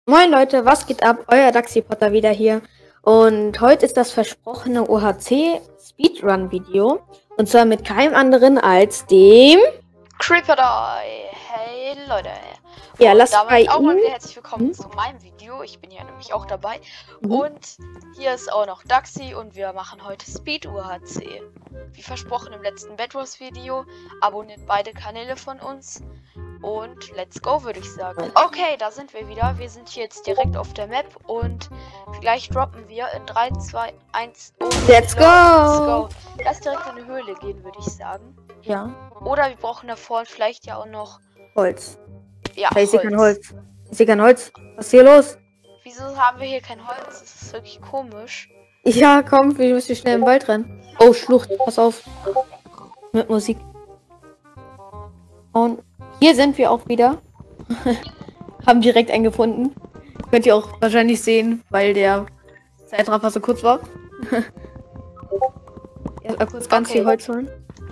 Moin Leute, was geht ab? Euer Daxi-Potter wieder hier. Und heute ist das versprochene OHC Speedrun Video. Und zwar mit keinem anderen als dem... Creeper-Die! Hey Leute! Ja, Und lasst damit bei auch mal ihm... wieder herzlich willkommen zu meinem Video. Ich bin ja nämlich auch dabei. Mhm. Und hier ist auch noch Daxi und wir machen heute Speed UHC. Wie versprochen im letzten Bedwars Video. Abonniert beide Kanäle von uns. Und let's go, würde ich sagen. Okay, da sind wir wieder. Wir sind hier jetzt direkt auf der Map und gleich droppen wir in 3, 2, 1 und Let's go! Let's go. Lass direkt in eine Höhle gehen, würde ich sagen. Ja, Oder wir brauchen davor vielleicht ja auch noch... Holz. Ja, Ich sehe kein Holz. Ich sehe kein Holz. Was ist hier los? Wieso haben wir hier kein Holz? Das ist wirklich komisch. Ja, komm, wir müssen schnell im Wald rennen. Oh, Schlucht, pass auf. Mit Musik. Und hier sind wir auch wieder. Haben direkt einen gefunden. Könnt ihr auch wahrscheinlich sehen, weil der Zeitraffer so kurz war. Erstmal kurz ganz viel Holz holen.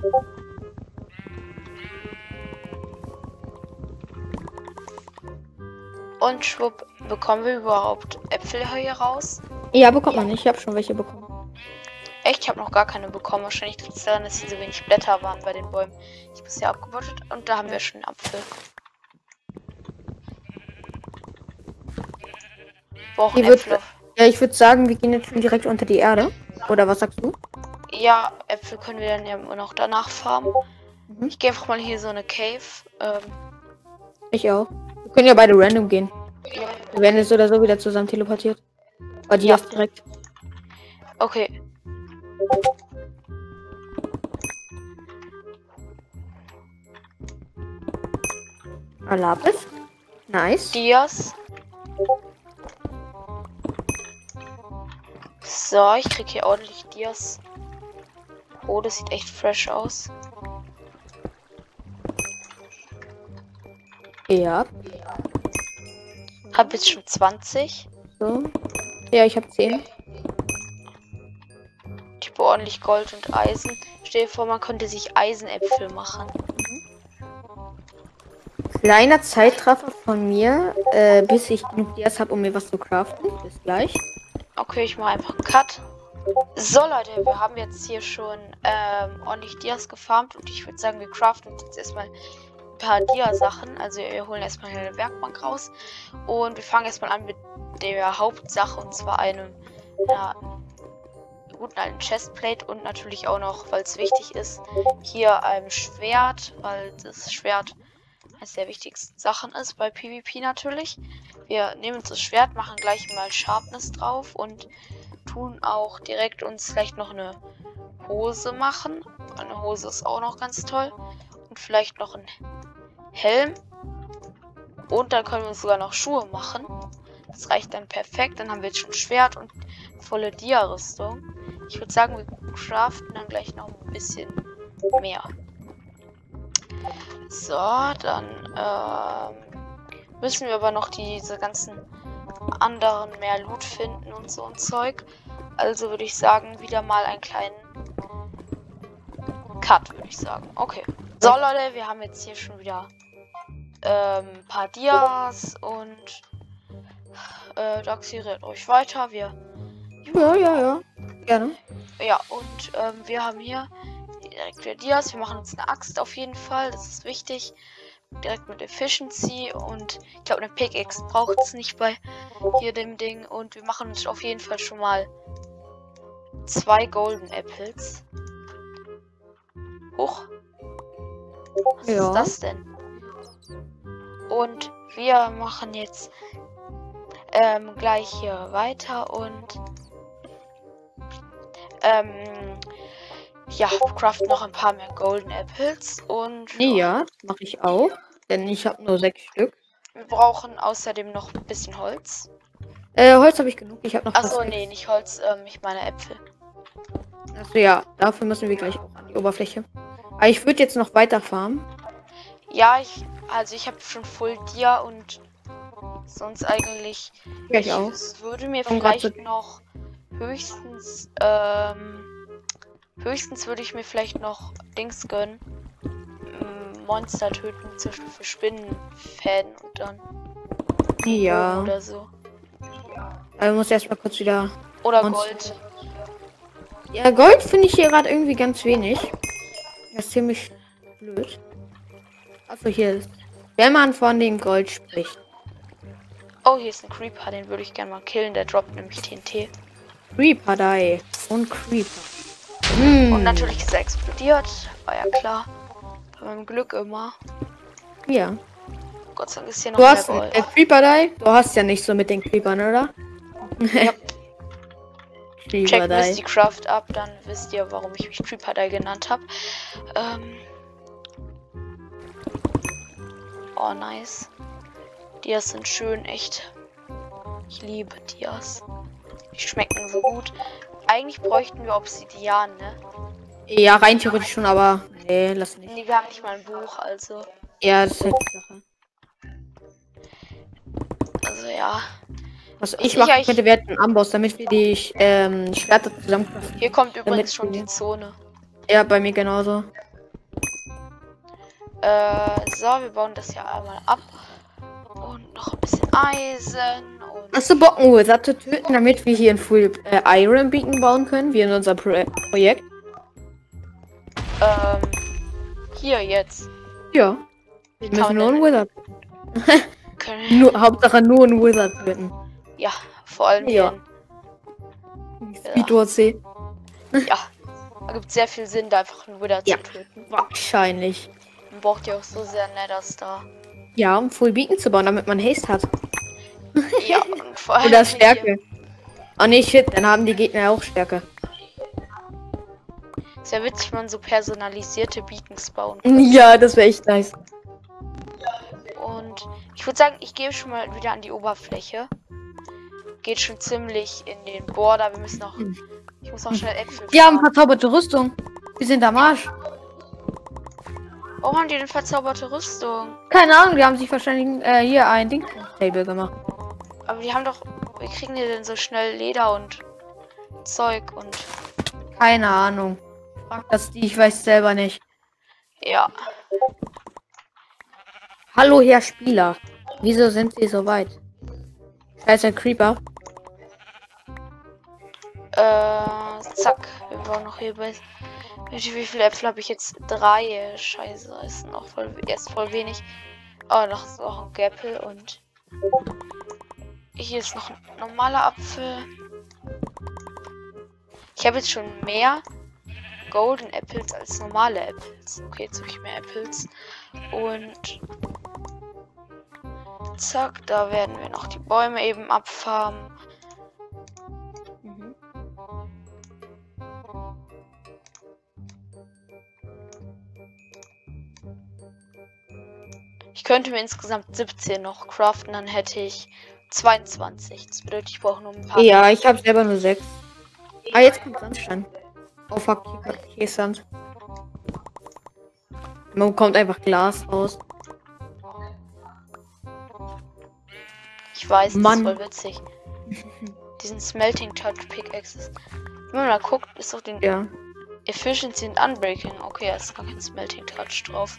Und schwupp, bekommen wir überhaupt Äpfel hier raus? Ja, bekommt man nicht. Ich habe schon welche bekommen. Echt? Ich habe noch gar keine bekommen. Wahrscheinlich liegt es daran, dass hier so wenig Blätter waren bei den Bäumen. Ich habe es ja abgebottet und da haben wir schon einen Apfel. Brauchen Äpfel. Ja, ich würde sagen, wir gehen jetzt schon direkt unter die Erde. Oder was sagst du? Ja, Äpfel können wir dann ja immer noch danach farmen. Mhm. Ich gehe einfach mal hier so eine Cave. Ich auch. Wir können ja beide random gehen. Ja. Wir werden jetzt oder so wieder zusammen teleportiert. Bei dir ist direkt. Okay. Lapis. Nice. Dias. So, ich krieg hier ordentlich Dias. Oh, das sieht echt fresh aus. Ja. Hab jetzt schon 20. So. Ja, ich habe 10. Ich habe ordentlich Gold und Eisen. Stell dir vor, man könnte sich Eisenäpfel machen. Kleiner Zeitraffer von mir, bis ich genug Dias habe, um mir was zu craften. Bis gleich. Okay, ich mache einfach einen Cut. So Leute, wir haben jetzt hier schon ordentlich Dias gefarmt und ich würde sagen, wir craften uns jetzt erstmal ein paar Dia-Sachen. Also wir holen erstmal eine Werkbank raus und wir fangen erstmal an mit der Hauptsache und zwar einem guten alten Chestplate und natürlich auch noch, weil es wichtig ist, hier einem Schwert, weil das Schwert eines der wichtigsten Sachen ist bei PvP natürlich. Wir nehmen uns das Schwert, machen gleich mal Sharpness drauf und tun auch direkt uns vielleicht noch eine Hose machen. Eine Hose ist auch noch ganz toll. Und vielleicht noch ein Helm. Und dann können wir uns sogar noch Schuhe machen. Das reicht dann perfekt. Dann haben wir jetzt schon Schwert und volle Dia-Rüstung. Ich würde sagen, wir craften dann gleich noch ein bisschen mehr. So, dann müssen wir aber noch diese ganzen anderen mehr Loot finden und so ein Zeug. Also würde ich sagen, wieder mal einen kleinen Cut, würde ich sagen. Okay. So Leute, wir haben jetzt hier schon wieder ein paar Dias und Daxi redet euch weiter. Wir Ja. Gerne. ja, und wir haben hier direkt wieder Dias. Wir machen uns eine Axt auf jeden Fall. Das ist wichtig. Direkt mit Efficiency. Und ich glaube, eine Pickaxe braucht es nicht bei hier dem Ding. Und wir machen uns auf jeden Fall schon mal 2 Golden Apples. Hoch. Was ist das denn? Und wir machen jetzt gleich hier weiter und ja, craften noch ein paar mehr Golden Apples und Ja, mache ich auch. Denn ich habe nur 6 Stück. wir brauchen außerdem noch ein bisschen Holz. Holz habe ich genug. Ich habe noch Achso, fast nee, nichts. nicht Holz, ich meine Äpfel. Also ja, dafür müssen wir gleich auch an die Oberfläche. Aber ich würde jetzt noch weiter farmen. Ja, ich habe schon Full Dia und sonst eigentlich. Ja, ich auch. Es würde mir Und vielleicht noch höchstens würde ich mir vielleicht noch Dings gönnen. Monster töten, zum Beispiel für Spinnenfäden und dann Ja. Oder so. Also muss erstmal kurz wieder. Oder Monster- Gold. Ja, Gold finde ich hier gerade irgendwie ganz wenig. Das ist ziemlich blöd. Also hier ist. Wenn man von dem Gold spricht. Oh, hier ist ein Creeper, den würde ich gerne mal killen. Der droppt nämlich TNT. Creeper da. Und Creeper. Und natürlich ist er explodiert. War ja klar. Bei meinem Glück immer. Ja. Gott sei Dank ist hier noch Du mehr hast Gold. Creeper da. Du hast ja nicht so mit den Creepern, oder? Ja. Creeper Checkt da. Misty Craft ab, dann wisst ihr, warum ich mich Creeper Die genannt habe. Oh, nice. Dias sind schön, echt. Ich liebe Dias. Die schmecken so gut. Eigentlich bräuchten wir Obsidian, ne? Ja, rein theoretisch schon, aber nee, lass nicht. Nee, wir haben nicht mal ein Buch, also. Ja, das ist halt die Sache. Also ja. Was Was ich mache, eigentlich- könnte werden Amboss, damit wir die Schwerter zusammenkratzen. Hier kommt übrigens Damit schon wir- die Zone. Ja, bei mir genauso. So, wir bauen das hier einmal ab. Und noch ein bisschen Eisen. Und Hast du Bock, einen Wizard zu töten, damit wir hier ein Full Iron Beacon bauen können, wie in unserem Projekt? hier jetzt. Ja. Wir Kann müssen man nur einen denn- Wizard. Können, Hauptsache nur einen Wizard töten. ja, vor allem Ja. Speed OC. ja. Da gibt sehr viel Sinn, da einfach einen Wither Ja. zu töten. Wahrscheinlich. Man braucht ja auch so sehr Netherstar. Ja, um Full Beacon zu bauen, damit man Haste hat. Ja, und vor allem. Oder hier- Stärke. Oh nee, shit, dann haben die Gegner auch Stärke. Ist ja witzig, wenn man so personalisierte Beacons bauen kann. Ja, das wäre echt nice. Und ich würde sagen, ich gehe schon mal wieder an die Oberfläche. Geht schon ziemlich in den Border. Wir müssen noch. Ich muss noch schnell Äpfel. Die haben farmen. verzauberte Rüstung. Wir sind am Arsch. Warum haben die denn verzauberte Rüstung? Keine Ahnung, die haben sich wahrscheinlich hier ein Ding-Table gemacht. Aber die haben doch. Wie kriegen die denn so schnell Leder und Zeug und. Keine Ahnung. Frag das die, ich weiß selber nicht. Ja. Hallo, Herr Spieler. Wieso sind Sie so weit? Scheiße, Creeper. Zack. Wir bauen noch hier bei. Wie viele Äpfel habe ich jetzt? 3. Scheiße, ist noch voll, erst voll wenig. Oh, noch ist auch ein Gäppel und. Hier ist noch ein normaler Apfel. Ich habe jetzt schon mehr Golden Apples als normale Apples. Okay, jetzt habe ich mehr Apples. Und zack, da werden wir noch die Bäume eben abfarmen. Ich könnte mir insgesamt 17 noch craften, dann hätte ich 22. Das bedeutet, ich brauche nur ein paar. Ja, ich habe selber nur 6. Ah, jetzt kommt Sandstein. Oh fuck, hier ist Sand. Man kommt einfach Glas raus. Ich weiß, das Mann. ist voll witzig. Diesen Smelting Touch Pickaxes. Wenn man mal guckt, ist doch den Ja. Efficiency und Unbreaking. Okay, da ist gar kein Smelting Touch drauf.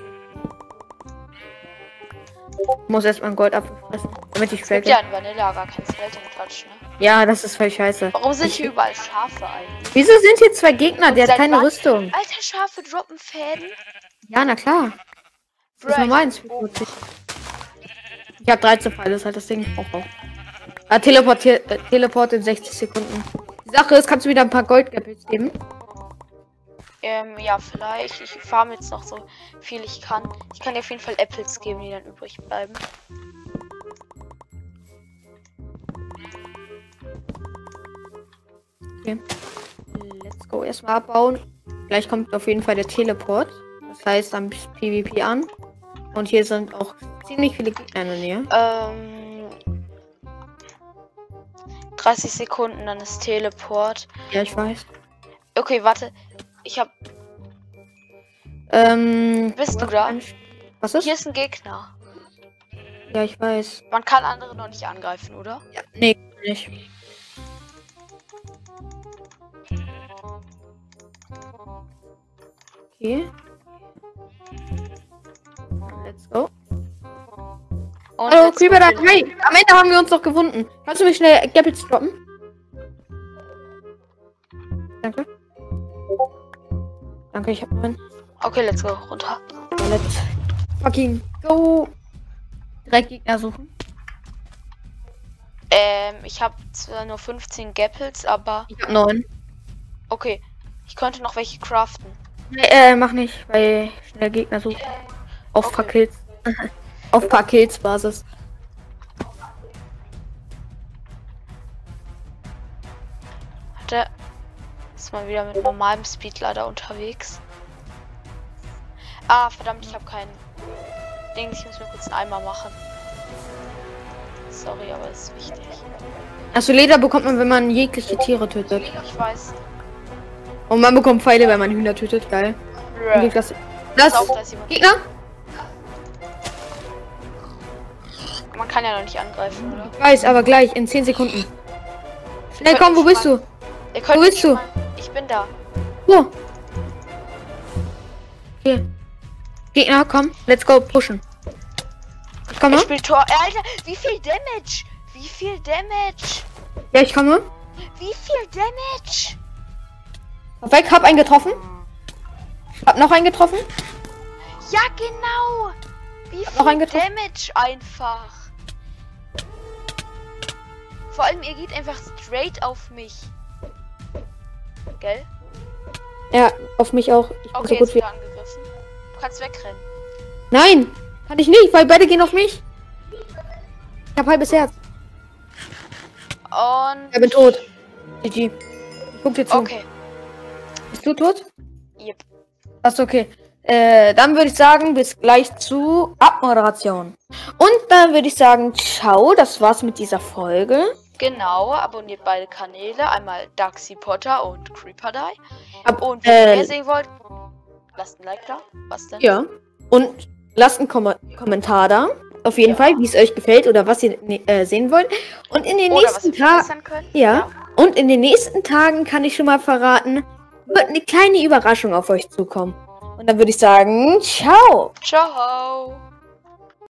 Ich muss erstmal ein Gold abfressen, damit ich Es gibt tracke. ja in Vanilla gar kein Smelting Touch, ne? Ja, das ist voll scheiße. Warum sind hier überall Schafe eigentlich? Wieso sind hier zwei Gegner? Der hat Seit keine wann? Rüstung. Alter, Schafe droppen Fäden? Ja, na klar. Das ist Bruh, normal in Speed OC. Ich habe 13 Pfeile, das ist halt das Ding. Oh. Teleport in 60 Sekunden. Die Sache ist, kannst du wieder ein paar Goldgäppels geben? Ja, vielleicht. Ich farme jetzt noch so viel ich kann. Ich kann dir auf jeden Fall Apples geben, die dann übrig bleiben. Okay. Let's go. Erstmal abbauen. Gleich kommt auf jeden Fall der Teleport. Das heißt, dann PvP an. Und hier sind auch ziemlich viele Gegner in der Nähe. 30 Sekunden, dann ist Teleport. Ja, ich weiß. Okay, warte. Ich hab. Bist du da? Was ist? Hier ist ein Gegner. Ja, ich weiß. Man kann andere noch nicht angreifen, oder? Ja, nee, nicht. Okay. Let's go. Und Hallo, let's go Creeper, killen. hey, am Ende haben wir uns doch gewunden. Kannst du mich schnell Gappels droppen? Danke. Danke, ich hab einen. Okay, let's go. Runter. Let's fucking go. Direkt Gegner suchen. Ich habe zwar nur 15 Gapples, aber Ich hab 9. okay. Ich könnte noch welche craften. Nee, mach nicht, weil schnell Gegner suchen. Auf Okay. paar Kills. Auf paar Kills Basis. Warte. Ist mal wieder mit normalem Speed leider unterwegs. Ah, verdammt, ich habe keinen. Ich muss mir kurz einen Eimer machen. Sorry, aber das ist wichtig. Also Leder bekommt man, wenn man jegliche Tiere tötet. Ich weiß. Und man bekommt Pfeile, wenn man Hühner tötet. Geil. Bruh. Das Pass auf, da ist jemand. Gegner? Man kann ja noch nicht angreifen, oder? Ich weiß, aber gleich in 10 Sekunden. Schnell, könnt komm, wo mich bist mal- du? Ihr könnt Wo mich bist du? mal- Ich bin da. Wo? Hier. Gegner, komm, let's go pushen. Ich komme. Er spielt Tor. Alter, wie viel Damage? Wie viel Damage? Ja, ich komme. Wie viel Damage? Perfekt, hab einen getroffen. Hab noch einen getroffen. Ja, genau. Wie noch einen viel getroffen. Damage einfach. Vor allem, ihr geht einfach straight auf mich. Gell? Ja, auf mich auch. Ich bin Okay, so jetzt gut wie. wieder angegriffen. Du kannst wegrennen. Nein, kann ich nicht, weil beide gehen auf mich. Ich hab halbes Herz. Und... Ich bin tot. GG. Ich guck dir zu. Okay. Bist du tot? Yep. Achso, okay. Dann würde ich sagen, bis gleich zu Abmoderation. Und dann würde ich sagen, ciao, das war's mit dieser Folge. Genau, abonniert beide Kanäle. Einmal Daxi Potter und Creeper Die. Und wenn ihr mehr sehen wollt, lasst ein Like da. Was denn? Ja. Und lasst einen Kommentar da. Auf jeden Ja. Fall, wie es euch gefällt oder was ihr sehen wollt. Und in den Oder was nächsten wir Tagen. verbessern können. Ja. Und in den nächsten Tagen kann ich schon mal verraten, wird eine kleine Überraschung auf euch zukommen. Und dann würde ich sagen, ciao. Ciao.